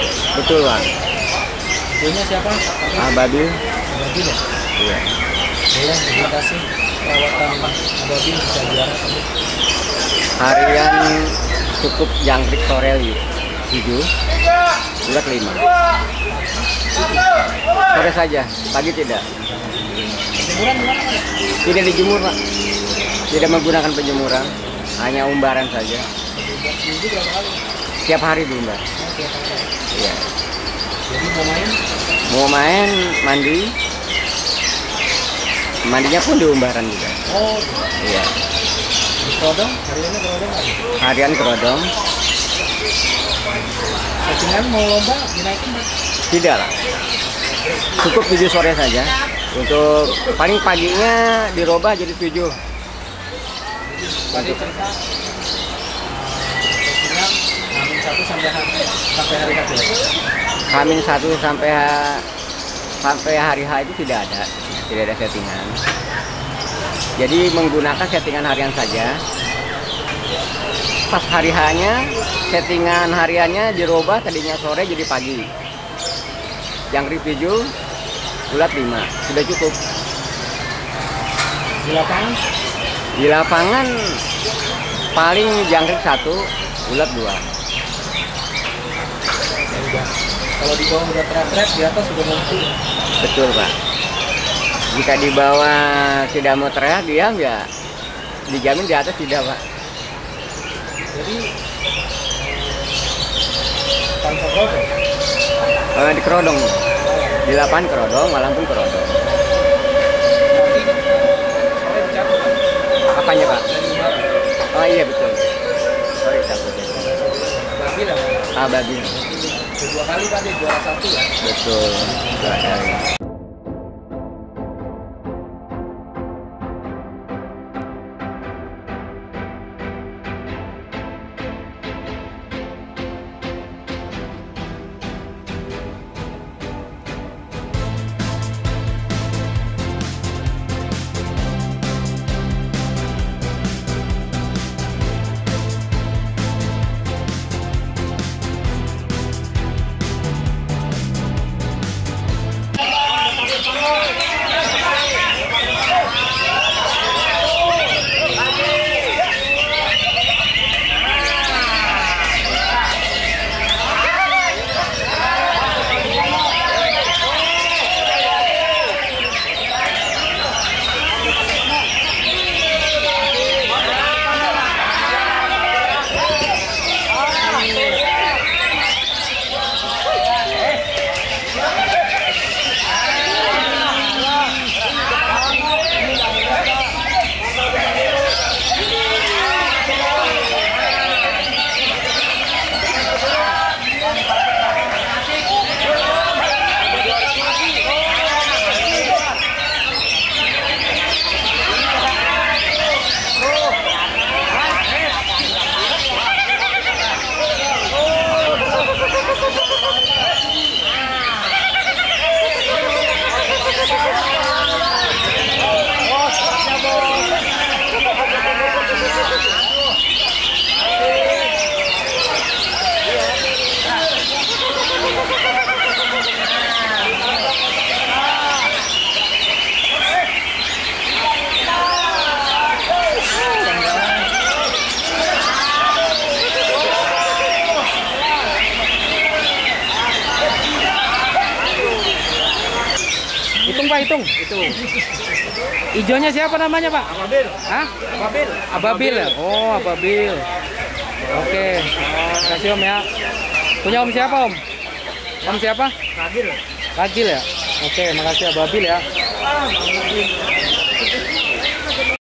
Betul Pak. Punya siapa? Ababil. Ababil ya? Iya. Boleh dikasih perawatan Ababil bisa juara tapi Harian cukup jangkrik sore 7, bulat 5. Sore saja, pagi tidak. jemuran gimana Pak? Tidak dijemur Pak. Tidak menggunakan penjemuran, hanya umbaran saja. Minggu berapa kali? Tiap hari diumbar. Oh, tiap hari. Iya. Jadi mau main Mau main mandi, mandinya pun di umbaran juga. oh Iya. di kerodong hariannya kerodong lagi. Harian kerodong. Settingan mau lomba dinaikin Pak? Tidak lah. Cukup 7 sore saja. Untuk paling paginya dirubah jadi 7. Tadi cerita settingan Hamin 1 sampai hari H ya? Hamin 1 sampai hari H itu tidak ada settingan. Jadi menggunakan settingan harian saja. Pas hari H-nya settingan hariannya dirubah, tadinya sore jadi pagi. Jangkrik 7, bulat 5, sudah cukup. Di lapangan Di lapangan paling jangkrik 1, bulat 2. ya udah. Kalau di bawah udah teriak-teriak, di atas udah ngumpul. Betul Pak. Jika di bawah tidak mau teriak, diam ya dijamin di atas tidak Pak. Jadi tanpa kerodong. Di kerodong, di lapangan kerodong, malam pun kerodong. Nanti sore dicabut kan? Apanya Pak? Dari umbaran. Oh iya betul. Sorry takut. Babil ya? Babil. Kedua kali tadi juara 1 ya? Betul. Dua kali. Hitung Pak, hitung. Itu. Ijonya siapa namanya Pak? Ababil. Hah? Ababil. Ababil ya? Oh, Ababil. Oke. Kasih Om ya. Punya Om siapa Om? Om siapa? Ragil. Ragil ya? Oke, makasih Ababil ya.